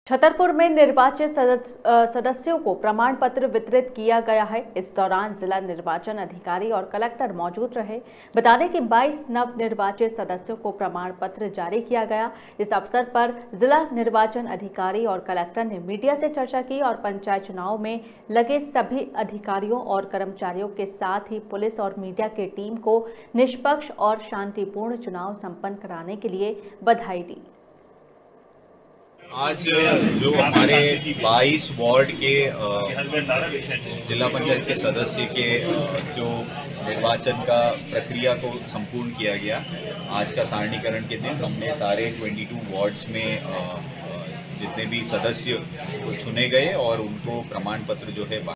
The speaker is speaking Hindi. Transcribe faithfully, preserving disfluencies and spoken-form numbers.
छतरपुर में निर्वाचित सदस्यों को प्रमाण पत्र वितरित किया गया है। इस दौरान जिला निर्वाचन अधिकारी और कलेक्टर मौजूद रहे। बता दें कि बाईस नव निर्वाचित सदस्यों को प्रमाण पत्र जारी किया गया। इस अवसर पर जिला निर्वाचन अधिकारी और कलेक्टर ने मीडिया से चर्चा की और पंचायत चुनाव में लगे सभी अधिकारियों और कर्मचारियों के साथ ही पुलिस और मीडिया की टीम को निष्पक्ष और शांतिपूर्ण चुनाव संपन्न कराने के लिए बधाई दी। आज जो हमारे बाईस वार्ड के जिला पंचायत के सदस्य के जो निर्वाचन का प्रक्रिया को संपूर्ण किया गया, आज का सारणीकरण के दिन हमने सारे बाईस वार्ड्स में जितने भी सदस्य चुने गए और उनको प्रमाण पत्र जो है